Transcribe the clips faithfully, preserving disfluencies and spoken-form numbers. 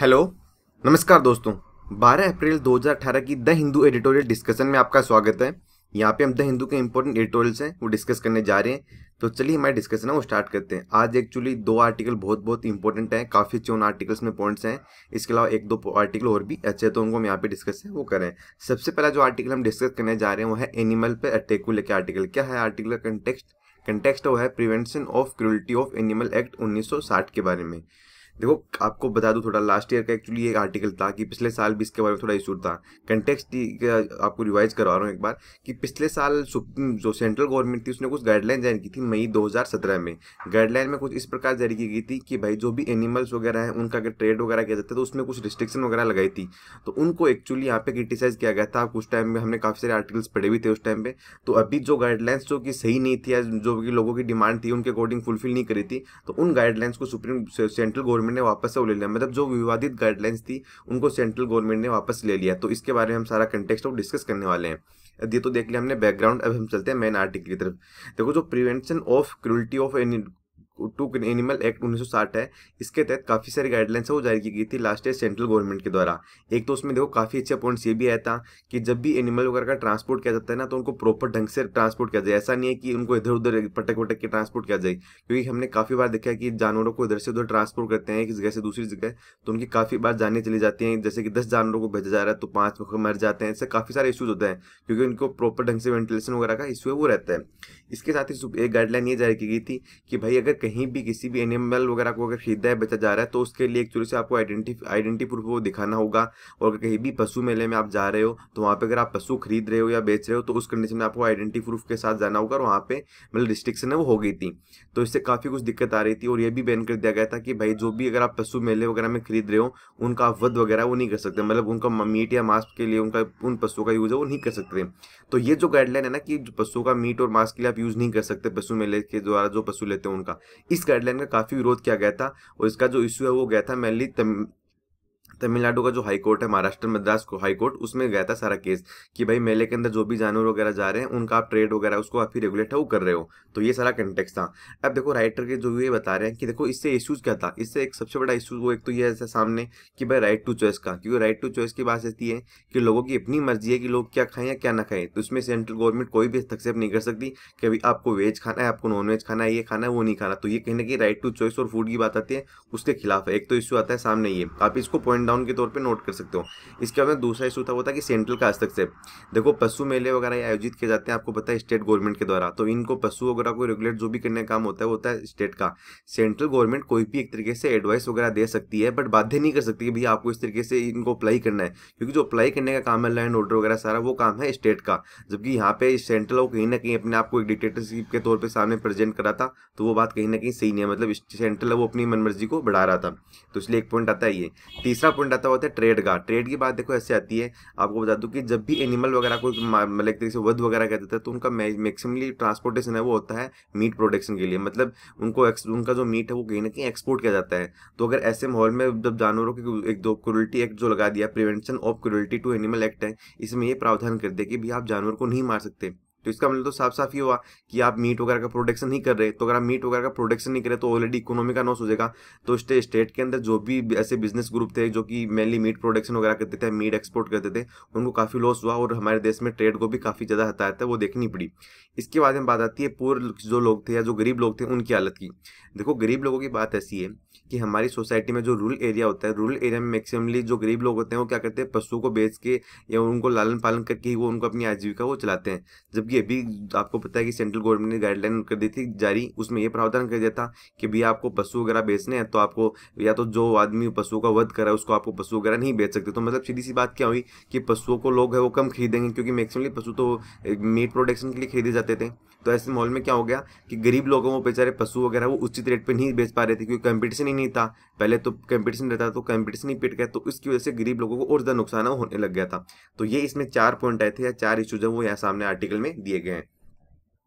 Hello, नमस्कार दोस्तों। बारह अप्रैल दो हज़ार अठारह की द हिंदू एडिटोरियल डिस्कशन में आपका स्वागत है। यहाँ पे हम द हिंदू के इंपॉर्टेंट एडिटोरियल्स हैं वो डिस्कस करने जा रहे हैं। तो चलिए हमारी डिस्कशन है वो स्टार्ट करते हैं। आज एक्चुअली दो आर्टिकल बहुत बहुत इंपॉर्टेंट हैं, काफ़ी अच्छे उन आर्टिकल्स में पॉइंट्स हैं। इसके अलावा एक दो आर्टिकल और भी अच्छे हैं, तो उनको हम यहाँ पे डिस्कस है वो करें। सबसे पहला जो आर्टिकल हम डिस्कस करने जा रहे हैं वो है एनिमल पे अटैक को लेकर आर्टिकल। क्या है आर्टिकल का कंटेक्स्ट? कंटेक्स्ट वो है prevention of cruelty of animal act उन्नीस सौ साठ के बारे में। देखो, आपको बता दूं, थोड़ा लास्ट ईयर का एक्चुअली एक आर्टिकल था कि पिछले साल भी इसके बारे में थोड़ा इशू था। कंटेक्स्ट आपको रिवाइज करवा रहा हूँ एक बार कि पिछले साल जो सेंट्रल गवर्नमेंट थी उसने कुछ गाइडलाइन जारी की थी मई दो हज़ार सत्रह में। गाइडलाइन में कुछ इस प्रकार जारी की गई थी कि भाई जो भी एनिमल्स वगैरह है उनका अगर ट्रेड वगैरह किया जाता है तो उसमें कुछ रिस्ट्रिक्शन वगैरह लगाई थी। तो उनको एक्चुअली यहाँ पे क्रिटिसाइज किया गया था। कुछ टाइम में हमने काफ़ी सारे आर्टिकल्स पढ़े भी थे उस टाइम पे। तो अभी जो गाइडलाइंस जो कि सही नहीं थी या जो कि लोगों की डिमांड थी उनके अकॉर्डिंग फुलफिल नहीं करी थी, तो उन गाइडलाइंस को सुप्रीम सेंट्रल गवर्नमेंट ने वापस से ले लिया। मतलब जो विवादित गाइडलाइंस थी उनको सेंट्रल गवर्नमेंट ने वापस ले लिया। तो इसके बारे में हम सारा कंटेक्स्ट ऑफ डिस्कस करने वाले हैं। ये तो देख लिया हमने बैकग्राउंड। अब हम चलते हैं मेन आर्टिकल की तरफ। देखो, जो prevention of cruelty of to animal act उन्नीस सौ साठ है, इसके तहत काफी सारी गाइडलाइंस है वो जारी की गई थी लास्ट ईयर सेंट्रल गवर्नमेंट के द्वारा। एक तो उसमें देखो काफी अच्छा पॉइंट्स ये भी आया था कि जब भी एनिमल वगैरह का ट्रांसपोर्ट किया जाता है ना, तो उनको प्रॉपर ढंग से ट्रांसपोर्ट किया जाए। ऐसा नहीं है कि उनको इधर उधर पटक पटक के ट्रांसपोर्ट किया जाए, क्योंकि हमने काफी बार देखा है कि जानवरों को इधर से उधर ट्रांसपोर्ट करते हैं एक जगह से दूसरी जगह, तो उनकी काफी बार जाने चली जाती हैं। जैसे कि दस जानवरों को भेजा जा रहा है तो पांच मर जाते हैं। इससे काफी सारे इश्यूज होते हैं क्योंकि उनको प्रॉपर ढंग से वेंटिलेशन वगैरह का इशू है वो रहता है। इसके साथ ही एक गाइडलाइन ये जारी की गई थी कि भाई अगर कहीं भी किसी भी एनिमल वगैरह को अगर खरीदा है बेचा जा रहा है तो उसके लिए एक्चुअली से आपको आइडेंटी आइडेंटिटी प्रूफ वो दिखाना होगा। और अगर कहीं भी पशु मेले में आप जा रहे हो तो वहाँ पे अगर आप पशु खरीद रहे हो या बेच रहे हो तो उस कंडीशन में आपको आइडेंटिटी प्रूफ के साथ जाना होगा। और वहाँ पे मतलब रिस्ट्रिक्शन है वो हो गई थी, तो इससे काफ़ी कुछ दिक्कत आ रही थी। और ये भी बैन कर दिया गया था कि भाई जो भी अगर आप पशु मेले वगैरह में खरीद रहे हो उनका आप वध वगैरह वो नहीं कर सकते। मतलब उनका मीट या मांस के लिए उनका उन पशुओं का यूज़ है वो नहीं कर सकते। तो ये जो गाइडलाइन है ना कि पशुओं का मीट और मांस के लिए आप यूज़ नहीं कर सकते पशु मेले के द्वारा जो पशु लेते हैं उनका, इस गाइडलाइन का काफ़ी विरोध किया गया था। और इसका जो इशू है वो गया था मेनली तमिलनाडु का जो हाई कोर्ट है, महाराष्ट्र मद्रास को हाई कोर्ट, उसमें गया था सारा केस कि भाई मेले के अंदर जो भी जानवर वगैरह जा रहे हैं उनका आप ट्रेड वगैरह उसको आप ही रेगुलेट है वो कर रहे हो। तो ये सारा कंटेक्स्ट था। अब देखो राइटर के जो ये बता रहे हैं कि देखो इससे इश्यूज क्या था। इससे एक सबसे बड़ा इशू वो एक तो ये है सामने कि भाई राइट टू चॉइस का, क्योंकि राइट टू चॉइस की बात ऐसी है कि लोगों की अपनी मर्जी है कि लोग क्या खाएं या क्या ना खाएं। तो इसमें सेंट्रल गवर्नमेंट कोई भी हस्तक्षेप नहीं कर सकती कि भाई आपको वेज खाना है, आपको नॉन वेज खाना है, ये खाना है वो नहीं खाना। तो ये कहीं ना कहीं राइट टू चॉइस और फूड की बात आती है उसके खिलाफ है। एक तो इशू आता है सामने, ये आप इसको पॉइंट डाउन के तौर पर नोट कर सकते हो। इसके बाद दूसरा इशू था वो था कि सेंट्रल का हस्तक्षेप। देखो पशु मेले वगैरह आयोजित किए जाते हैं आपको पता है स्टेट गवर्नमेंट के द्वारा, तो इनको पशु वगैरह को रेगुलेट जो भी करने का काम होता है वो होता है स्टेट का। सेंट्रल गवर्नमेंट कोई भी एक तरीके से एडवाइस वगैरह दे सकती है बट बाध्य नहीं कर सकती कि भैया आपको इस तरीके से इनको अप्लाई करना है, क्योंकि जो अप्लाई करने का काम है लैंड ऑर्डर वगैरह सारा वो काम है स्टेट का। जबकि यहाँ पे सेंट्रल वो कहीं ना कहीं अपने आप को एक डिक्टेटरशिप के तौर पर सामने प्रेजेंट करा था, तो वो बात कहीं ना कहीं सही नहीं है। मतलब सेंट्रल वो अपनी मनमर्जी को बढ़ा रहा था, तो इसलिए एक पॉइंट आता है ये। तीसरा पॉइंट आता होता है ट्रेड का। ट्रेड की बात देखो ऐसे आती है, आपको बता दूं कि जब भी एनिमल वगैरह को मतलब एक तरीके से वध वगैरह कहते थे तो उनका मैक्सिमली ट्रांसपोर्टेशन है वो होता है मीट प्रोडक्शन के लिए। मतलब उनको उनका जो मीट है वो कहीं ना कहीं एक्सपोर्ट किया जाता है। तो अगर ऐसे माहौल में जब जानवरों की एक दो क्रूरल्टी एक्ट जो लगा दिया, prevention of cruelty to animal act है, इसमें ये प्रावधान कर दिया कि भी आप जानवर को नहीं मार सकते। तो इसका मतलब तो साफ साफ ही हुआ कि आप मीट वगैरह का प्रोडक्शन नहीं कर रहे। तो अगर आप मीट वगैरह का प्रोडक्शन नहीं कर रहे तो ऑलरेडी इकोनॉमी का लॉस हो जाएगा। तो स्टे, स्टेट के अंदर जो भी ऐसे बिजनेस ग्रुप थे जो कि मेनली मीट प्रोडक्शन वगैरह करते थे, मीट एक्सपोर्ट करते थे, उनको काफ़ी लॉस हुआ और हमारे देश में ट्रेड को भी काफ़ी ज़्यादा हताहत है वो देखनी पड़ी। इसके बाद में बात आती है पूर्व जो लोग थे या जो गरीब लोग थे उनकी हालत की। देखो गरीब लोगों की बात ऐसी है कि हमारी सोसाइटी में जो रूरल एरिया होता है, रूरल एरिया में मैक्सिमली जो गरीब लोग होते हैं वो क्या करते हैं, पशुओं को बेच के या उनको लालन पालन करके ही वो उनको अपनी आजीविका वो चलाते हैं। जबकि अभी आपको पता है कि सेंट्रल गवर्नमेंट ने गाइडलाइन कर दी थी जारी, उसमें ये प्रावधान कर दिया था कि भैया आपको पशु वगैरह बेचने हैं तो आपको या तो जो आदमी पशुओं का वध करा है उसको आपको पशु वगैरह नहीं बेच सकते। तो मतलब सीधी सी बात क्या हुई कि पशुओं को लोग है वो कम खरीदेंगे, क्योंकि मैक्सिमली पशु तो मीट प्रोडक्शन के लिए खरीदे जाते थे। तो ऐसे माहौल में क्या हो गया कि गरीब लोगों को बेचारे पशु वगैरह वो उचित रेट पे नहीं बेच पा रहे थे, क्योंकि कंपटीशन ही नहीं था। पहले तो कंपटीशन रहता था तो कंपटीशन ही पिट गया, तो इसकी वजह से गरीब लोगों को और ज़्यादा नुकसान होने लग गया था। तो ये इसमें चार पॉइंट आए थे या चार इशूज है वो यहाँ सामने आर्टिकल में दिए गए हैं।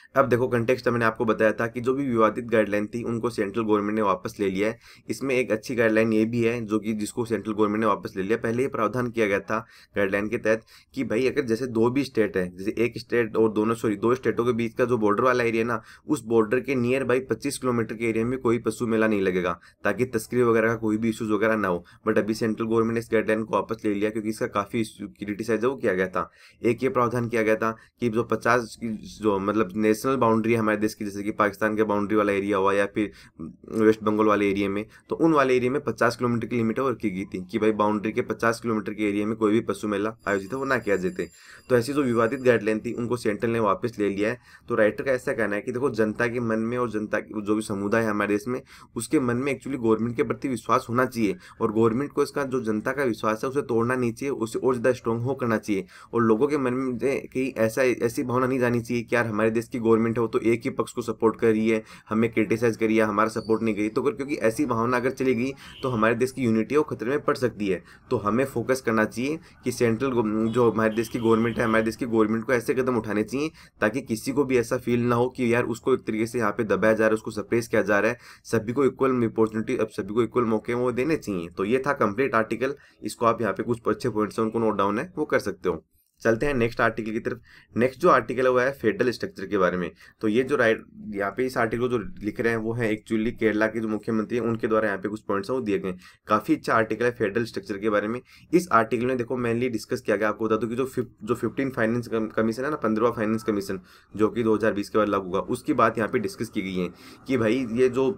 अब देखो कंटेक्स्ट मैंने आपको बताया था कि जो भी विवादित गाइडलाइन थी उनको सेंट्रल गवर्नमेंट ने वापस ले लिया है। इसमें एक अच्छी गाइडलाइन ये भी है जो कि जिसको सेंट्रल गवर्नमेंट ने वापस ले लिया। पहले ये प्रावधान किया गया था गाइडलाइन के तहत कि भाई अगर जैसे दो भी स्टेट है, जैसे एक स्टेट और दोनों सॉरी दो स्टेटों के बीच का जो बॉर्डर वाला एरिया ना, उस बॉर्डर के नियर बाई पच्चीस किलोमीटर के एरिया में कोई पशु मेला नहीं लगेगा, ताकि तस्करी वगैरह का कोई भी इशूज वगैरह ना हो। बट अभी सेंट्रल गवर्नमेंट ने इस गाइडलाइन को वापस ले लिया क्योंकि इसका काफी क्रिटिसाइज वो किया गया था। एक ये प्रावधान किया गया था कि जो पचास की जो मतलब नेशनल बाउंड्री है हमारे देश की, जैसे कि पाकिस्तान के बाउंड्री वाला एरिया हुआ या फिर वेस्ट बंगाल वाले एरिया में, तो उन वाले एरिया में पचास किलोमीटर की लिमिट और की गई थी कि भाई बाउंड्री के पचास किलोमीटर के एरिया में कोई भी पशु मेला आयोजित हो वो ना किया जाते। तो ऐसी जो विवादित गाइडलाइन थी उनको सेंट्रल ने वापस ले लिया है। तो राइटर का ऐसा कहना है कि देखो जनता के मन में और जनता जो भी समुदाय है हमारे देश में, उसके मन में एक्चुअली गवर्नमेंट के प्रति विश्वास होना चाहिए, और गवर्नमेंट को इसका जो जनता का विश्वास है उसे तोड़ना नहीं चाहिए, उसे और ज्यादा स्ट्रॉन्ग हो करना चाहिए। और लोगों के मन में कहीं ऐसा ऐसी भावना नहीं जानी चाहिए कि यार हमारे देश की गवर्नमेंट है वो तो एक ही पक्ष को सपोर्ट कर रही है, हमें क्रिटिसाइज करिए, हमारा सपोर्ट नहीं करिए। तो क्योंकि ऐसी भावना अगर चली गई तो हमारे देश की यूनिटी है वो खतरे में पड़ सकती है। तो हमें फोकस करना चाहिए कि सेंट्रल जो हमारे देश की गवर्नमेंट है, हमारे देश की गवर्नमेंट को ऐसे कदम उठाने चाहिए ताकि किसी को भी ऐसा फील ना हो कि यार उसको एक तरीके से यहाँ पे दबाया जा रहा है, उसको सप्रेस किया जा रहा है। सभी को इक्वल अपॉर्चुनिटी, अब सभी को इक्वल मौके वो देने चाहिए। तो ये था कंप्लीट आर्टिकल। इसको आप यहाँ पे कुछ अच्छे पॉइंट्स हैं उनको नोट डाउन है वो कर सकते हो। चलते हैं नेक्स्ट आर्टिकल की तरफ। नेक्स्ट जो आर्टिकल है वो है फेडरल स्ट्रक्चर के बारे में। तो ये जो राइट यहाँ पे इस आर्टिकल जो लिख रहे हैं वो है एक्चुअली केरला के जो मुख्यमंत्री हैं उनके द्वारा यहाँ पे कुछ पॉइंट्स हैं वो दिए गए। काफी अच्छा आर्टिकल है फेडरल स्ट्रक्चर के बारे में। इस आर्टिकल में देखो मेनली डिस्कस किया गया, आपको बता दूं कि जो जो फिफ्टीन फाइनेंस कमीशन है ना, पंद्रहवां फाइनेंस कमीशन जो कि दो हजार बीस के बाद लागू हुआ, उसकी बात यहाँ पे डिस्कस की गई है कि भाई ये जो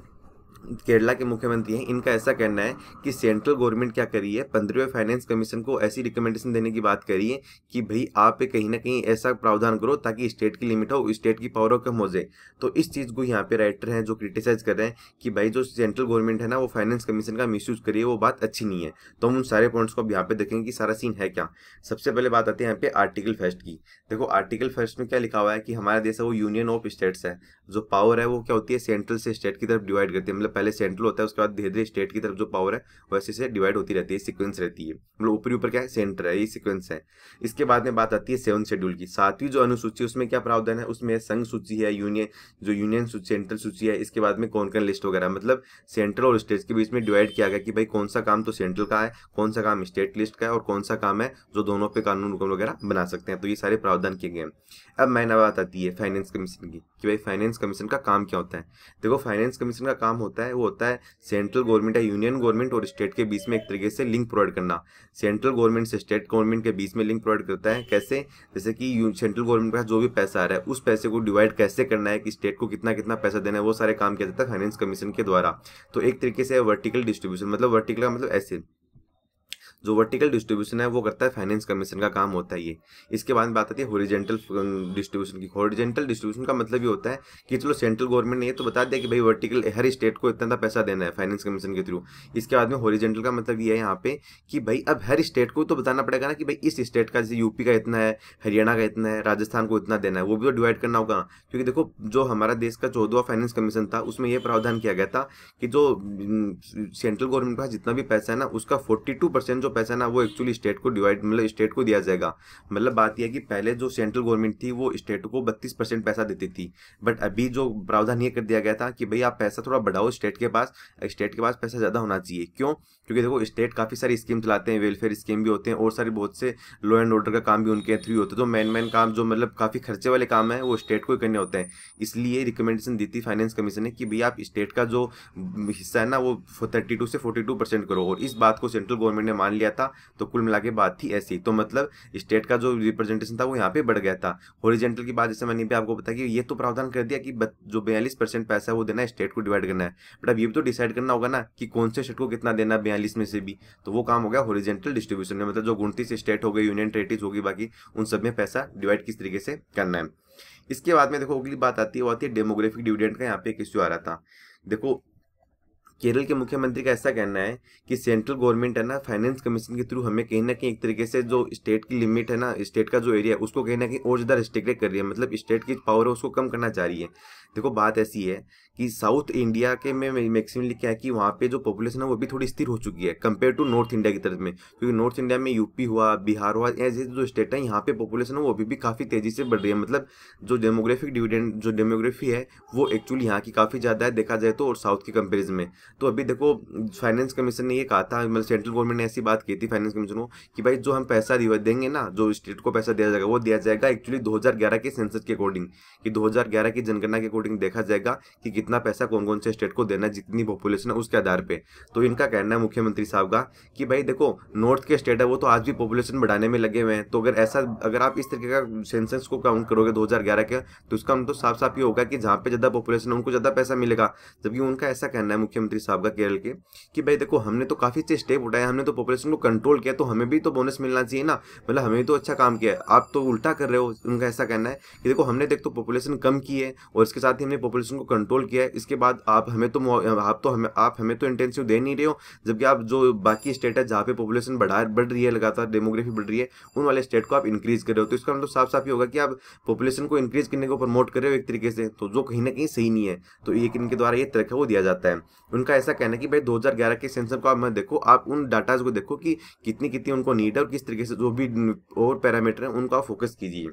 केरला के मुख्यमंत्री हैं इनका ऐसा कहना है कि सेंट्रल गवर्नमेंट क्या करी है, पंद्रहवें फाइनेंस कमीशन को ऐसी रिकमेंडेशन देने की बात करी है कि भाई आप कहीं ना कहीं ऐसा प्रावधान करो ताकि स्टेट की लिमिट हो, स्टेट की पावर कम हो जाए। तो इस चीज को यहाँ पे राइटर हैं जो क्रिटिसाइज कर रहे हैं कि भाई जो सेंट्रल गवर्नमेंट है ना वो फाइनेंस कमीशन का मिसयूज करिए, वो बात अच्छी नहीं है। तो हम उन सारे पॉइंट्स को अब यहाँ पे देखेंगे कि सारा सीन है क्या। सबसे पहले बात आती है यहाँ पे आर्टिकल फर्स्ट की। देखो आर्टिकल फर्स्ट में क्या लिखा हुआ है कि हमारा देश है वो यूनियन ऑफ स्टेट्स है। जो पावर है वो क्या होती है, सेंट्रल से स्टेट की तरफ डिवाइड करती है। मतलब पहले सेंट्रल होता है, उसके बाद धीरे धीरे स्टेट की तरफ जो पावर है वैसे से डिवाइड होती रहती है, सीक्वेंस रहती है। मतलब ऊपरी ऊपर क्या है, सेंटर है, ये सीक्वेंस है। इसके बाद में बात आती है सेवन शेड्यूल की। सातवीं जो अनुसूची उसमें क्या प्रावधान है, उसमें संघ सूची है, यूनियन जो यूनियन सेंट्रल सूची है, इसके बाद में कौन कौन लिस्ट वगैरह। मतलब सेंट्रल और स्टेट के बीच में डिवाइड किया गया कि भाई कौन सा काम तो सेंट्रल का है, कौन सा काम स्टेट लिस्ट का है, और कौन सा काम है जो दोनों पे कानून हुक्म वगैरह बना सकते हैं। तो ये सारे प्रावधान किए गए हैं। अब मैंने बात आती है फाइनेंस कमीशन की कि भाई फाइनेंस कमीशन का काम क्या होता है। देखो फाइनेंस कमीशन का काम होता है वो होता है सेंट्रल गवर्नमेंट या यूनियन गवर्नमेंट और स्टेट के बीच में एक तरीके से लिंक प्रोवाइड करना। सेंट्रल गवर्नमेंट से स्टेट गवर्नमेंट के बीच में लिंक प्रोवाइड करता है। कैसे, जैसे कि सेंट्रल गवर्नमेंट का जो भी पैसा आ रहा है उस पैसे को डिवाइड कैसे करना है कि स्टेट को कितना कितना पैसा देना है, वो सारे काम किया जाता है फाइनेंस कमीशन के द्वारा। तो एक तरीके से वर्टिकल डिस्ट्रीब्यूशन, मतलब वर्टिकल का मतलब ऐसे जो वर्टिकल डिस्ट्रीब्यूशन है वो करता है फाइनेंस कमीशन का काम होता है ये। इसके बाद बात आती है हॉरिजॉन्टल डिस्ट्रीब्यूशन की। हॉरिजॉन्टल डिस्ट्रीब्यूशन का मतलब ये होता है कि चलो सेंट्रल गवर्नमेंट ने ये तो बता दिया कि भाई वर्टिकल हर स्टेट को इतना पैसा देना है फाइनेंस कमीशन के थ्रू। इसके बाद में हॉरिजॉन्टल का मतलब ये है यहाँ पे कि भाई अब हर स्टेट को तो बताना पड़ेगा ना कि भाई इस स्टेट का, जैसे यूपी का इतना है, हरियाणा का इतना है, राजस्थान को इतना देना है, वो भी तो डिवाइड करना होगा। क्योंकि देखो जो हमारा देश का चौदहवां फाइनेंस कमीशन था उसमें यह प्रावधान किया गया था कि जो सेंट्रल गवर्नमेंट का जितना भी पैसा है ना उसका फोर्टी टू परसेंट जो पैसा है ना वो एक्चुअली स्टेट को डिवाइड मतलब स्टेट को दिया जाएगा। मतलब बात यह है कि पहले जो सेंट्रल गवर्नमेंट थी वो स्टेट को बत्तीस परसेंट पैसा देती थी, बट अभी जो प्रावधान ये कर दिया गया था कि भाई आप पैसा थोड़ा बढ़ाओ, स्टेट के पास स्टेट के पास पैसा ज्यादा होना चाहिए। क्यों? क्योंकि देखो स्टेट काफी सारी स्कीम चलाते हैं, वेलफेयर स्कीम भी होते हैं और सारी बहुत से लॉ एंड ऑर्डर का काम भी उनके थ्रू होता है। तो मेन मेन काम जो मतलब काफी खर्चे वाले काम है वो स्टेट को ही करने होते हैं। इसलिए रिकमेंडेशन दी थी फाइनेंस कमीशन ने कि भाई आप स्टेट का जो हिस्सा है ना वो थर्टी टू से फोर्टी टू परसेंट करो, और इस बात को सेंट्रल गवर्नमेंट ने मान लिया था। तो कुल मिला के बात थी ऐसी। तो मतलब स्टेट का जो रिप्रेजेंटेशन था वो यहाँ पे बढ़ गया था। हॉरिजॉन्टल की बात जैसे मैंने भी आपको बताया कि ये तो प्रावधान कर दिया कि जो बयालीस परसेंट पैसा है वो देना है, स्टेट को डिवाइड करना है, बट अब ये भी तो डिसाइड करना होगा ना कि कौन से स्टेट को कितना देना है बयालीस में से भी। तो वो काम हो गया हॉरिजॉन्टल डिस्ट्रीब्यूशन में, मतलब जो उनतीस स्टेट हो गए, यूनियन टेरिटरीज होगी, बाकी उन सब में पैसा डिवाइड किस तरीके से करना है। इसके बाद में देखो अगली बात आती है वो आती है डेमोग्राफिक डिविडेंड का। यहाँ पे एक इश्यू आ रहा था। देखो केरल के मुख्यमंत्री का ऐसा कहना है कि सेंट्रल गवर्नमेंट है ना फाइनेंस कमीशन के थ्रू हमें कहीं ना कहीं एक तरीके से जो स्टेट की लिमिट है ना, स्टेट का जो एरिया है उसको कहीं ना कहीं और ज़्यादा रिस्ट्रिक्टेड कर रही है, मतलब स्टेट की पावर है उसको कम करना चाह रही है। देखो बात ऐसी है कि साउथ इंडिया के में मैक्सिमली क्या है कि वहाँ पे जो पॉपुलेशन है वो भी थोड़ी स्थिर हो चुकी है कंपेयर टू नॉर्थ इंडिया की तरफ में, क्योंकि नॉर्थ इंडिया में यूपी हुआ, बिहार हुआ, ऐसे जो स्टेट है यहाँ पे पॉपुलेशन है वो अभी भी काफ़ी तेज़ी से बढ़ रही है। मतलब जो डेमोग्राफिक डिविडेंड जो डेमोग्राफी है वो एक्चुअली यहाँ की काफ़ी ज़्यादा है देखा जाए तो, और साउथ के कंपेरिजन में। तो अभी देखो फाइनेंस कमीशन ने ये कहा था, मतलब सेंट्रल गवर्नमेंट ने ऐसी बात की थी फाइनेंस कमीशन को कि भाई जो हम पैसा देंगे ना, जो स्टेट को पैसा दिया जाएगा वो दिया जाएगा एक्चुअली दो हज़ार ग्यारह के सेंसस के अकॉर्डिंग, कि दो हज़ार ग्यारह की जनगणना के अकॉर्डिंग देखा जाएगा कि कितना पैसा कौन कौन से स्टेट को देना है, जितनी पॉपुलेशन है उसके आधार पे। तो इनका कहना है मुख्यमंत्री साहब का कि भाई देखो नॉर्थ के स्टेट है वो तो आज भी पॉपुलेशन बढ़ाने में लगे हुए हैं, तो अगर ऐसा अगर आप इस तरीके का सेंसस को काउंट करोगे दो हज़ार ग्यारह के, तो इसका मतलब साफ साफ ये होगा कि जहाँ पे ज्यादा पॉपुलेशन है उनको ज्यादा पैसा मिलेगा। जबकि उनका ऐसा कहना है मुख्यमंत्री साहब का केरल के कि भाई देखो हमने तो काफी अच्छे स्टेप उठाए, हमने तो पॉपुलेशन को कंट्रोल किया, तो हमें भी तो बोनस मिलना चाहिए ना, मतलब हमें तो अच्छा काम किया है, आप तो उल्टा कर रहे हो। उनका ऐसा कहना है कि देखो हमने देख तो पॉपुलेशन कम की है और इसके साथ ही हमने पॉपुलेशन को कंट्रोल किया है, इसके बाद आप हमें तो आप तो हमें आप हमें तो इंटेंसिव दे नहीं रहे हो, जबकि आप जो बाकी स्टेट है जहाँ पे पॉपुलेशन बढ़ा बढ़ रही है, लगातार डेमोग्राफी बढ़ रही है, उन वाले स्टेट को आप इंक्रीज कर रहे हो। तो इसका मतलब साफ साफ ही होगा कि आप पॉपुलेशन को इंक्रीज करने को प्रमोट कर रहे हो एक तरीके से, तो जो कहीं ना कहीं सही नहीं है। तो ये इनके द्वारा ये तरीका वो दिया जाता है। उनका ऐसा कहना है कि भाई दो हज़ार ग्यारह के सेंसस को आप मत देखो, आप उन डाटाज को देखो कि कितनी कितनी उनको नीड है और किस तरीके से जो भी और पैरामीटर है उनको आप फोकस कीजिए।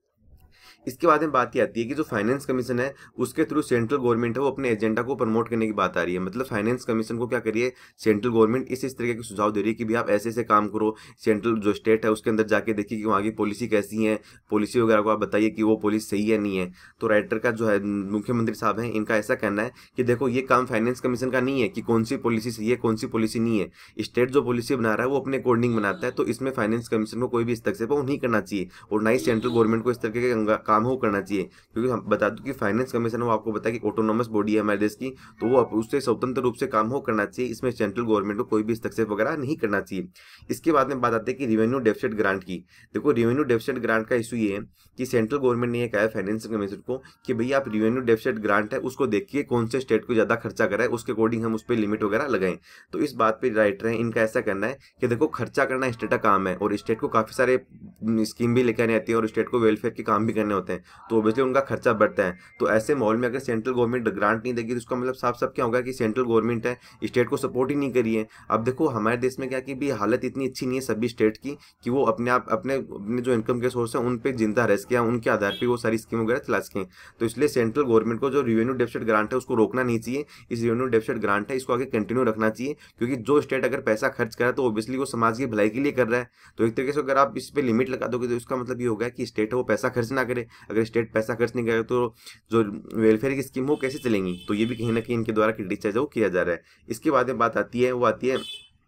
इसके बाद में बात ये आती है कि जो फाइनेंस कमीशन है उसके थ्रू सेंट्रल गवर्नमेंट है वो अपने एजेंडा को प्रमोट करने की बात आ रही है। मतलब फाइनेंस कमीशन को क्या करिए, सेंट्रल गवर्नमेंट इस इस तरीके के सुझाव दे रही है कि भी आप ऐसे ऐसे काम करो, सेंट्रल जो स्टेट है उसके अंदर जाके देखिए कि वहाँ की पॉलिसी कैसी है, पॉलिसी वगैरह को आप बताइए कि वो पॉलिसी सही है नहीं है। तो राइटर का जो है मुख्यमंत्री साहब हैं इनका ऐसा कहना है कि देखो ये काम फाइनेंस कमीशन का नहीं है कि कौन सी पॉलिसी सही है कौन सी पॉलिसी नहीं है, स्टेट जो पॉलिसी बना रहा है वो अपने अकॉर्डिंग बनाता है, तो इसमें फाइनेंस कमीशन को कोई भी हस्तक्षेप नहीं करना चाहिए और ना ही सेंट्रल गवर्नमेंट को इस तरीके के काम हो करना चाहिए। क्योंकि हम बता दूं कि फाइनेंस कमीशन वो आपको पता है कि ऑटोनोमस बॉडी है हमारे देश की, तो वो उससे स्वतंत्र रूप से काम हो करना चाहिए, इसमें सेंट्रल गवर्नमेंट को कोई भी हस्तक्षेप वगैरह नहीं करना चाहिए। इसके बाद में बात आती है कि रेवेन्यू डेफिसिट ग्रांट की। देखो रेवेन्यू डेफिसिट ग्रांट का इशू ये है कि सेंट्रल गवर्नमेंट ने ये कहा है फाइनेंस कमीशन को कि भैया आप रेवेन्यू डेफिसिट ग्रांट है उसको देखिए कौन से स्टेट को ज्यादा खर्चा करा है, उसके अकॉर्डिंग हम उस पर लिमिट वगैरह लगाएं। तो इस बात पे राइटर है इनका ऐसा कहना है कि देखो खर्चा करना स्टेट का काम है और स्टेट को काफी सारे स्कीम भी लेकर आनी आती है और स्टेट को वेलफेयर के काम भी करने होते हैं, तो ऑब्वियसली उनका खर्चा बढ़ता है। तो ऐसे माहौल में अगर सेंट्रल गवर्नमेंट ग्रांट नहीं देगी तो उसका मतलब साफ साफ क्या होगा कि सेंट्रल गवर्नमेंट है स्टेट को सपोर्ट ही नहीं करी है। अब देखो हमारे देश में क्या कि भी हालत इतनी अच्छी नहीं है सभी स्टेट की कि वो अपने आप अपने अपने जो इनकम के सोर्स है उन पे जिंदा रह सके, उनके आधार पर वो सारी स्कीम वगैरह चला सकें। तो इसलिए सेंट्रल गवर्नमेंट को जो रेवेन्यू डेफिसिट ग्रांट है उसको रोकना नहीं चाहिए, इस रेवेन्यू डेफिसिट ग्रांट है इसको आगे कंटिन्यू रखना चाहिए, क्योंकि जो स्टेट अगर पैसा खर्च कर रहा है तो ऑब्वियसली वो समाज की भलाई के लिए कर रहा है। तो एक तरीके से अगर आप इस पे लिमिट लगा दोगे तो इसका मतलब ये होगा कि स्टेट है वो पैसा खर्च ना करे। अगर स्टेट पैसा खर्च नहीं करे तो जो वेलफेयर की स्कीम हो कैसे चलेंगी, तो ये भी कहीं ना कहीं इनके द्वारा क्रिटिसाइज वो किया जा रहा है। इसके बाद में बात आती है वो आती है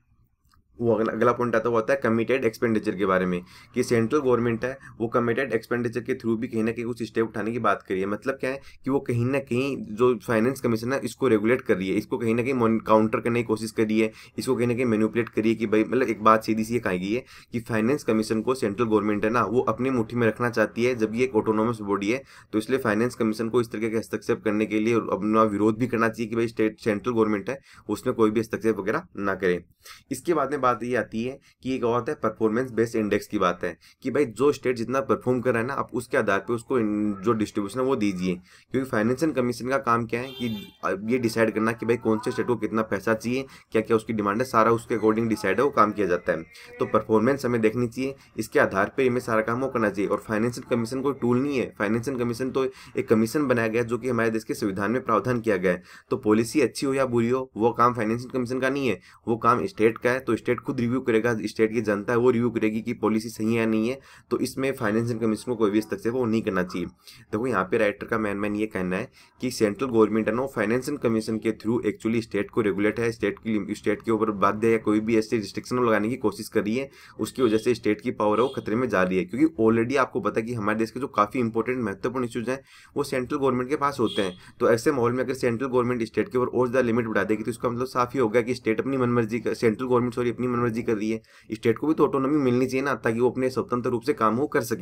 वो अगला अगला पॉइंट आता होता है कमिटेड एक्सपेंडिचर के बारे में, कि सेंट्रल गवर्नमेंट है वो कमिटेड एक्सपेंडिचर के थ्रू भी कहीं ना कहीं कुछ स्टेप उठाने की बात करी है। मतलब क्या है कि वो कहीं ना कहीं जो फाइनेंस कमीशन है इसको रेगुलेट कर रही है, इसको कहीं ना कहीं काउंटर करने की कोशिश कर रही है, इसको कहीं ना कहीं मैनिपुलेट करिए कि भाई मतलब एक बात सीधी सी ये कही गई है कि फाइनेंस कमीशन को सेंट्रल गवर्नमेंट है ना वो अपनी मुट्ठी में रखना चाहती है, जब ये एक ऑटोनोमस बॉडी है तो इसलिए फाइनेंस कमीशन को इस तरीके के हस्तक्षेप करने के लिए अपना विरोध भी करना चाहिए कि भाई स्टेट सेंट्रल गवर्नमेंट है उसमें कोई भी हस्तक्षेप वगैरह ना करे। इसके बाद में बात ये आती है कि एक और होता है परफॉर्मेंस बेस्ड इंडेक्स की बात है कि भाई जो स्टेट जितना परफॉर्म कर रहा है ना आप उसके आधार पे उसको जो डिस्ट्रीब्यूशन है वो दीजिए, क्योंकि फाइनेंशियल कमीशन का काम क्या है कि ये डिसाइड करना कि भाई कौन से स्टेट को कितना पैसा चाहिए, क्या क्या उसकी डिमांड है, सारा उसके अकॉर्डिंग डिसाइड है वो काम किया जाता है। तो परफॉर्मेंस हमें देखनी चाहिए, इसके आधार पर हमें सारा काम वो करना चाहिए। और फाइनेंशियल कमीशन कोई टूल नहीं है, फाइनेंशियल कमीशन तो एक कमीशन बनाया गया जो कि हमारे देश के संविधान में प्रावधान किया गया है। तो पॉलिसी अच्छी हो या बुरी हो वो काम फाइनेंशियल कमीशन का नहीं है, वो काम स्टेट का है। तो स्टेट खुद रिव्यू करेगा, स्टेट की जनता है वो रिव्यू करेगी कि पॉलिसी सही है या नहीं है। तो इसमें फाइनेंशियल कमीशन को कोई भी हस्तक्षेप वो नहीं करना चाहिए। देखो यहाँ पे राइटर का मैन मैन ये कहना है कि सेंट्रल गवर्नमेंट है ना फाइनेंशियल कमीशन के थ्रू एक्चुअली स्टेट को रेगुलेट है, स्टेट की स्टेट के ऊपर बाध्य या कोई भी ऐसे रिस्ट्रिक्शन लगाने की कोशिश कर रही है, उसकी वजह से स्टेट की पावर है वो खतरे में जा रही है। क्योंकि ऑलरेडी आपको पता है कि हमारे देश के जो काफी इंपॉर्टेंट महत्वपूर्ण इश्यूज हैं वो सेंट्रल गवर्नमेंट के पास होते हैं। तो ऐसे माहौल में अगर सेंट्रल गवर्नमेंट स्टेट के ऊपर और ज्यादा लिमिट बढ़ा देगी तो इसका मतलब साफ ही होगा कि स्टेट अपनी मनमर्जी सेंट्रल गवर्नमेंट सॉरी अपनी मनमर्जी कर रही है। स्टेट को भी तो ऑटोनॉमी मिलनी चाहिए ना, ताकि वो अपने स्वतंत्र रूप से काम हो कर सकें।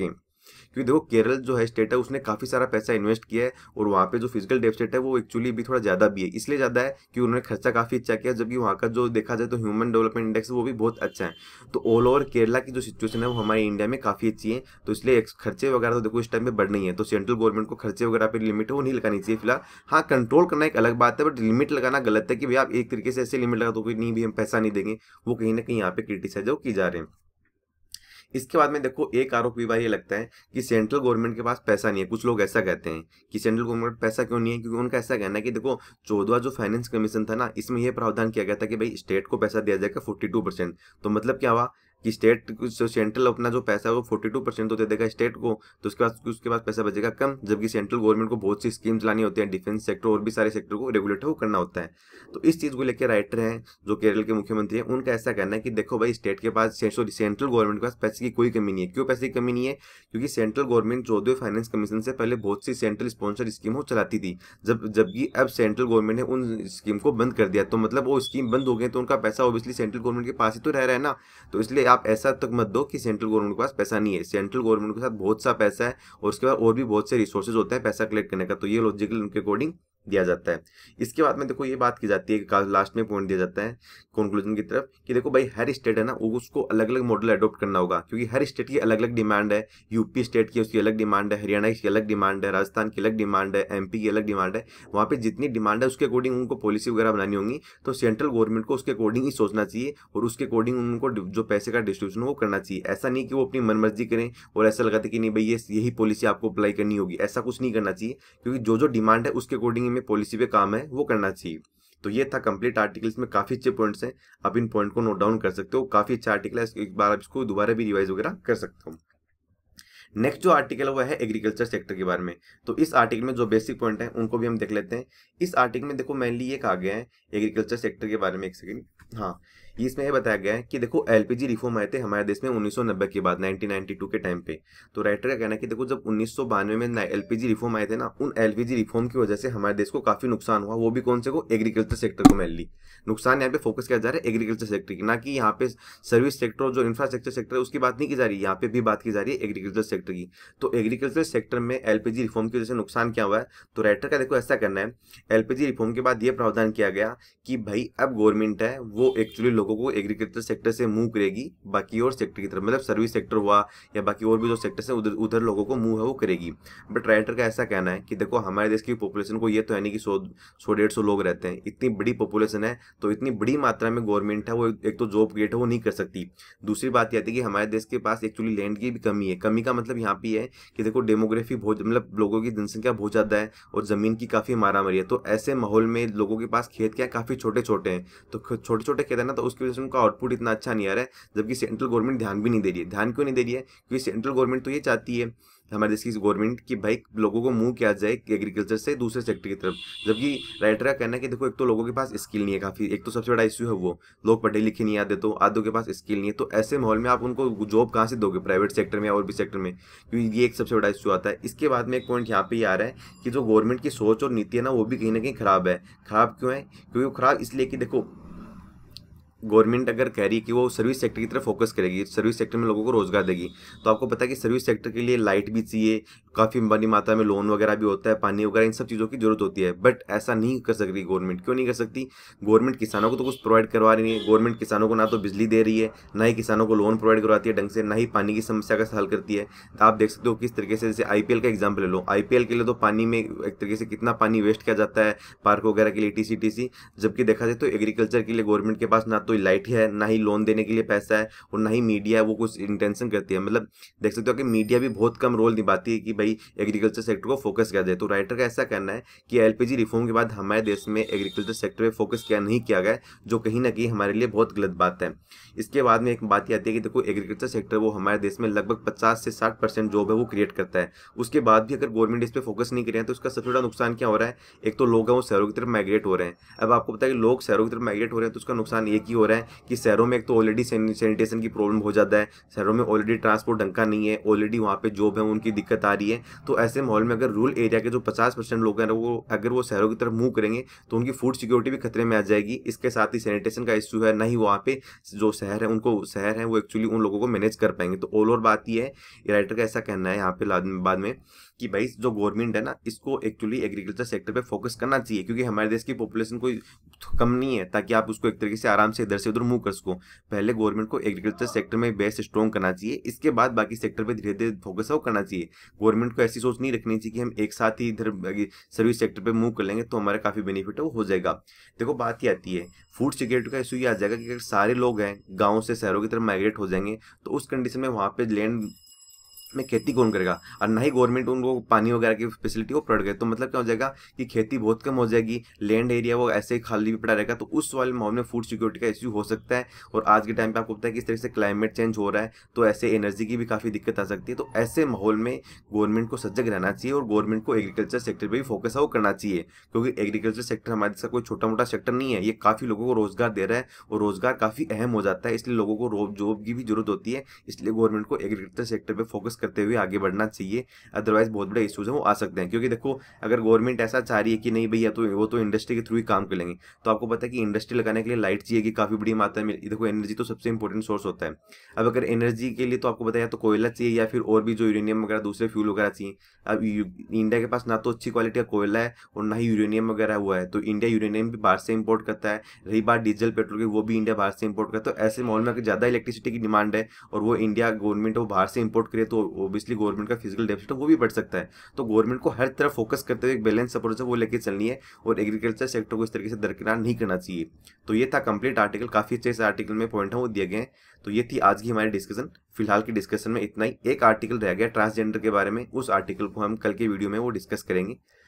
क्योंकि देखो केरल जो है स्टेट है उसने काफ़ी सारा पैसा इन्वेस्ट किया है और वहाँ पे जो फिजिकल डेफिसिट है वो एक्चुअली भी थोड़ा ज़्यादा भी है, इसलिए ज़्यादा है कि उन्होंने खर्चा काफ़ी अच्छा किया, जबकि वहाँ का जो देखा जाए तो ह्यूमन डेवलपमेंट इंडेक्स वो भी बहुत अच्छा है। तो ऑल ओवर केरला की जो सिचुएशन है वो हमारे इंडिया में काफ़ी अच्छी है, तो इसलिए खर्चे वगैरह तो देखो इस टाइम पे बढ़ नहीं है, तो सेंट्रल गवर्नमेंट को खर्चे वगैरह पे लिमिट है वो नहीं लगानी चाहिए फिलहाल। हाँ, कंट्रोल करना एक अलग बात है, बट लिमिट लगाना गलत है कि भाई आप एक तरीके से ऐसे लिमिट लगा दो कि नहीं भी हम पैसा नहीं देंगे, वो कहीं ना कहीं यहाँ पे क्रिटिसाइज है वो की जा रहे हैं। इसके बाद में देखो एक आरोप भी भाई ये लगता है कि सेंट्रल गवर्नमेंट के पास पैसा नहीं है। कुछ लोग ऐसा कहते हैं कि सेंट्रल गवर्नमेंट पैसा क्यों नहीं है, क्योंकि उनका ऐसा कहना है कि देखो चौदहवां जो फाइनेंस कमीशन था ना, इसमें यह प्रावधान किया गया था कि भाई स्टेट को पैसा दिया जाएगा फोर्टी टू परसेंट। तो मतलब क्या हुआ कि स्टेट जो सेंट्रल अपना जो पैसा है वो फोर्टी टू परसेंट तो दे देगा स्टेट को, तो उसके बाद उसके बाद पैसा बचेगा कम, जबकि सेंट्रल गवर्नमेंट को बहुत सी स्कीम्स लानी होती है, डिफेंस सेक्टर और भी सारे सेक्टर को रेगुलेट वो करना होता है। तो इस चीज़ को लेकर राइटर हैं जो केरल के मुख्यमंत्री हैं, उनका ऐसा कहना है कि देखो भाई स्टेट के पास सॉरी सेंट्रल गवर्नमेंट के पास पैसे की कोई कमी नहीं है। क्यों पैसे की कमी नहीं है? क्योंकि सेंट्रल गवर्नमेंट चौदहवें फाइनेंस कमीशन से पहले बहुत सी सेंट्रल स्पॉन्सर स्कीम चलाती थी, जब जबकि अब सेंट्रल गवर्नमेंट ने उन स्कीम को बंद कर दिया, तो मतलब वो स्कीम बंद हो गई तो उनका पैसा ऑब्वियसली सेंट्रल गवर्नमेंट के पास ही तो रह रहा है ना। तो इसलिए आप ऐसा तक मत दो कि सेंट्रल गवर्नमेंट के पास पैसा नहीं है। सेंट्रल गवर्नमेंट के साथ बहुत सा पैसा है और उसके बाद और भी बहुत से रिसोर्सेज होते हैं पैसा कलेक्ट करने का, तो ये लॉजिकल उनके अकॉर्डिंग दिया जाता है। इसके बाद में देखो ये बात की जाती है कि लास्ट में पॉइंट दिया जाता है कंक्लूजन की तरफ कि देखो भाई हर स्टेट है ना उसको अलग अलग मॉडल अडॉप्ट करना होगा, क्योंकि हर स्टेट की अलग अलग डिमांड है। यूपी स्टेट की उसकी अलग डिमांड है, हरियाणा की अलग डिमांड है, राजस्थान की अलग डिमांड है, एमपी की अलग डिमांड है। वहाँ पे जितनी डिमांड है उसके अकॉर्डिंग उनको पॉलिसी वगैरह बनानी होगी, तो सेंट्रल गवर्नमेंट को उसके अकॉर्डिंग ही सोचना चाहिए और उसके अकॉर्डिंग उनको जो पैसे का डिस्ट्रीब्यूशन वो करना चाहिए। ऐसा नहीं कि वो अपनी मनमर्जी करें और ऐसा लगाते कि नहीं भाई ये यही पॉलिसी आपको अप्लाई करनी होगी, ऐसा कुछ नहीं करना चाहिए, क्योंकि जो जो डिमांड है उसके अकॉर्डिंग में पॉलिसी पे काम है वो करना चाहिए। तो ये था कंप्लीट आर्टिकल, इसमें काफी अच्छे पॉइंट्स हैं, आप इन पॉइंट को नोट डाउन कर सकते हो। काफी अच्छा आर्टिकल है, एक बार आप इसको दोबारा भी रिवाइज वगैरह कर सकते हो। नेक्स्ट जो आर्टिकल है वो है एग्रीकल्चर सेक्टर के बारे में। तो इस आर्टिकल में जो बेसिक पॉइंट है उनको भी हम देख लेते हैं। इस आर्टिकल में देखो मेनली ये कहा गया है एग्रीकल्चर सेक्टर के बारे में, एक सेकंड, हाँ इसमें ये बताया गया है कि देखो एलपीजी रिफॉर्म आए थे हमारे देश में उन्नीस सौ नब्बे के बाद नाइनटीन नाइंटी टू के टाइम पे। तो राइटर का कहना है कि देखो जब उन्नीस सौ बानवे में एलपीजी रिफॉर्म आए थे ना, उन एलपीजी रिफॉर्म की वजह से हमारे देश को काफी नुकसान हुआ। वो भी कौन से को? एग्रीकल्चर सेक्टर को मेनली नुकसान यहाँ पे फोकस किया जा रहा है एग्रीकल्चर सेक्टर की, ना कि यहाँ पे सर्विस सेक्टर और जो इंफ्रास्ट्रक्चर सेक्टर है उसकी बात नहीं की जा रही है, यहाँ पे भी बात की जा रही है एग्रीकल्चर सेक्टर की। तो एग्रीकल्चर सेक्टर में एलपीजी रिफॉर्म की वजह से नुकसान क्या हुआ है? तो राइटर का देखो ऐसा करना है, एलपीजी रिफॉर्म के बाद ये प्रावधान किया गया कि भाई अब गवर्नमेंट है वो एक्चुअली लोगों को एग्रीकल्चर सेक्टर से मूव करेगी बाकी और सेक्टर की तरफ, मतलब सर्विस सेक्टर हुआ या बाकी और भी जो सेक्टर है उधर उधर लोगों को मूव है वो करेगी। बट राइटर का ऐसा कहना है कि देखो हमारे देश की पॉपुलेशन को ये तो है नहीं कि सौ सौ डेढ़ सौ लोग रहते हैं, इतनी बड़ी पॉपुलेशन है तो इतनी बड़ी मात्रा में गवर्नमेंट है वो एक तो जॉब क्रिएट है वो नहीं कर सकती। दूसरी बात यह आती है कि हमारे देश के पास एक्चुअली लैंड की भी कमी है। कमी का मतलब यहाँ पे है कि देखो डेमोग्राफी बहुत मतलब लोगों की जनसंख्या बहुत ज़्यादा है और ज़मीन की काफ़ी मारामारी है। तो ऐसे माहौल में लोगों के पास खेत क्या है काफ़ी छोटे छोटे हैं, तो छोटे छोटे खेत है ना, तो उसकी वजह से उनका आउटपुट इतना अच्छा नहीं आ रहा है, जबकि सेंट्रल गवर्नमेंट ध्यान भी नहीं दे रही है। ध्यान क्यों नहीं दे रही है? क्योंकि सेंट्रल गवर्नमेंट तो ये चाहती है हमारे देश की गवर्नमेंट कि भाई लोगों को मूव किया जाए एग्रीकल्चर से दूसरे सेक्टर की तरफ, जबकि राइटर का कहना है कि देखो एक तो लोगों के पास स्किल नहीं है काफ़ी, एक तो सबसे बड़ा इश्यू है वो लोग पढ़े लिखे नहीं आते, तो आधों के पास स्किल नहीं है। तो ऐसे माहौल में आप उनको जॉब कहाँ से दोगे प्राइवेट सेक्टर में या और भी सेक्टर में, क्योंकि ये एक सबसे बड़ा इश्यू आता है। इसके बाद में एक पॉइंट यहाँ पे ये आ रहा है कि जो गवर्नमेंट की सोच और नीति है ना वो भी कहीं ना कहीं खराब है। खराब क्यों है? क्योंकि वो खराब इसलिए कि देखो गवर्नमेंट अगर कह रही है कि वो सर्विस सेक्टर की तरफ फोकस करेगी, सर्विस सेक्टर में लोगों को रोजगार देगी, तो आपको पता है कि सर्विस सेक्टर के लिए लाइट भी चाहिए, काफ़ी बड़ी मात्रा में लोन वगैरह भी होता है, पानी वगैरह इन सब चीज़ों की जरूरत होती है। बट ऐसा नहीं कर सकती गवर्नमेंट। क्यों नहीं कर सकती? गवर्नमेंट किसानों को तो कुछ प्रोवाइड करवा रही है, गवर्नमेंट किसानों को ना तो बिजली दे रही है, ना ही किसानों को लोन प्रोवाइड करवाती है ढंग से, ना ही पानी की समस्या का हल करती है। आप देख सकते हो किस तरीके से, जैसे आईपीएल का एग्जाम्पल ले लो, आईपीएल के लिए तो पानी में एक तरीके से कितना पानी वेस्ट किया जाता है पार्क वगैरह के लिए टीसी टीसी, जबकि देखा जाए तो एग्रीकल्चर के लिए गवर्नमेंट के पास ना तो लाइट है, ना ही लोन देने के लिए पैसा है, और ना ही मीडिया है वो कुछ इंटेंशन करती है। मतलब देख सकते हो कि मीडिया भी बहुत कम रोल निभाती है कि भाई एग्रीकल्चर सेक्टर को फोकस किया जाए। तो राइटर का ऐसा कहना है कि एलपीजी रिफॉर्म के बाद हमारे देश में एग्रीकल्चर सेक्टर पे फोकस किया नहीं किया गया, जो कहीं ना कहीं हमारे लिए बहुत गलत बात है। इसके बाद में एक बात ये आती है कि देखो एग्रीकल्चर सेक्टर वो हमारे देश में लगभग पचास से साठ परसेंट जॉब है वो क्रिएट करता है। उसके बाद भी अगर गवर्नमेंट इस पर फोकस नहीं करे तो उसका सबसे बड़ा नुकसान क्या हो रहा है? एक तो लोग हैं वो शहरों की तरफ माइग्रेट हो रहे हैं। अब आपको पता है कि लोग शहरों की तरफ माइग्रेट हो रहे हैं तो उसका नुकसान एक ही हो रहा है कि शहरों में एक तो ऑलरेडी सैनिटेशन की प्रॉब्लम हो जाता है, शहरों में ऑलरेडी ट्रांसपोर्ट ढंग का नहीं है, ऑलरेडी वहाँ पे जॉब है उनकी दिक्कत आ रही है। तो ऐसे माहौल में अगर रूरल एरिया के जो पचास परसेंट लोग हैं वो अगर वो शहरों की तरफ मूव करेंगे तो उनकी फूड सिक्योरिटी भी खतरे में आ जाएगी। इसके साथ ही सैनिटेशन का इश्यू है, ना ही वहाँ पे जो शहर है उनको शहर है वो एक्चुअली उन लोगों को मैनेज कर पाएंगे। तो ऑल ओवर बात ये है, राइटर का ऐसा कहना है यहाँ पे बाद में कि भाई जो गवर्नमेंट है ना इसको एक्चुअली एग्रीकल्चर सेक्टर पे फोकस करना चाहिए, क्योंकि हमारे देश की पॉपुलेशन कोई कम नहीं है ताकि आप उसको एक तरीके से आराम से इधर से उधर मूव कर सको। पहले गवर्नमेंट को एग्रीकल्चर सेक्टर में बेस स्ट्रॉन्ग करना चाहिए, इसके बाद बाकी सेक्टर पे धीरे धीरे फोकस है वो करना चाहिए। गवर्नमेंट को ऐसी सोच नहीं रखनी चाहिए कि हम एक साथ ही इधर सर्विस सेक्टर पे मूव कर लेंगे तो हमारा काफी बेनिफिट है वो हो जाएगा। देखो बात ये आती है फूड सिक्योरिटी का इशू ये आ जाएगा कि अगर सारे लोग हैं गाँव से शहरों की तरफ माइग्रेट हो जाएंगे तो उस कंडीशन में वहाँ पे लैंड में खेती कौन करेगा, और ना ही गवर्नमेंट उनको पानी वगैरह की फैसिलिटी को प्रोवाइड करे। तो मतलब क्या हो जाएगा कि खेती बहुत कम हो जाएगी, लैंड एरिया वो ऐसे ही खाली भी पड़ा रहेगा। तो उस वाले माहौल में फूड सिक्योरिटी का इश्यू हो सकता है। और आज के टाइम पे आपको पता है किस तरह से क्लाइमेट चेंज हो रहा है, तो ऐसे एनर्जी की भी काफ़ी दिक्कत आ सकती है। तो ऐसे माहौल में गवर्नमेंट को सजग रहना चाहिए और गवर्नमेंट को एग्रीकल्चर सेक्टर पर भी फोकस है वो करना चाहिए, क्योंकि एग्रीकल्चर सेक्टर हमारे देश का कोई छोटा मोटा सेक्टर नहीं है, ये काफ़ी लोगों को रोजगार दे रहा है और रोजगार काफ़ी अहम हो जाता है। इसलिए लोगों को जॉब की भी जरूरत होती है, इसलिए गवर्नमेंट को एग्रीकल्चर सेक्टर पर फोकस करते हुए आगे बढ़ना चाहिए। अदरवाइज बहुत बड़े इश्यूज हैं वो आ सकते हैं। क्योंकि देखो अगर गवर्नमेंट ऐसा चाह रही है कि नहीं भैया तो वो तो इंडस्ट्री के थ्रू ही काम कर लेंगे, तो आपको पता है कि इंडस्ट्री लगाने के लिए लाइट चाहिए कि काफी बड़ी मात्रा में। देखो एनर्जी तो सबसे इंपॉर्टेंट सोर्स होता है। अब अगर एनर्जी के लिए तो आपको पता है या तो कोयला चाहिए या फिर और भी जो यूरेनियम वगैरह दूसरे फ्यूल वगैरह चाहिए। अब इंडिया के पास ना तो अच्छी क्वालिटी का कोयला है और ना ही यूरेनियम वगैरह हुआ है, तो इंडिया यूरेनियम भी बाहर से इंपोर्ट करता है। रही बात डीजल पेट्रोल की, वो भी इंडिया बाहर से इंपोर्ट करता है। तो ऐसे माहौल में अगर ज्यादा इलेक्ट्रिसिटी की डिमांड है और वो इंडिया गवर्नमेंट वो बाहर से इंपोर्ट करे तो ऑब्वियसली गवर्नमेंट का फिजिकल डेफिसिट वो भी बढ़ सकता है। तो गवर्नमेंट को हर तरफ फोकस करते हुए एक बैलेंस अप्रोच है वो लेके चलनी है और एग्रीकल्चर सेक्टर को इस तरीके से दरकिनार नहीं करना चाहिए। तो ये था कंप्लीट आर्टिकल, काफी अच्छे से आर्टिकल में पॉइंट है वो दिए गए हैं। तो ये थी आज की हमारी डिस्कशन। फिलहाल की डिस्कशन में इतना ही। एक आर्टिकल रह गया ट्रांसजेंडर के बारे में, उस आर्टिकल को हम कल के वीडियो में वो डिस्कस करेंगे।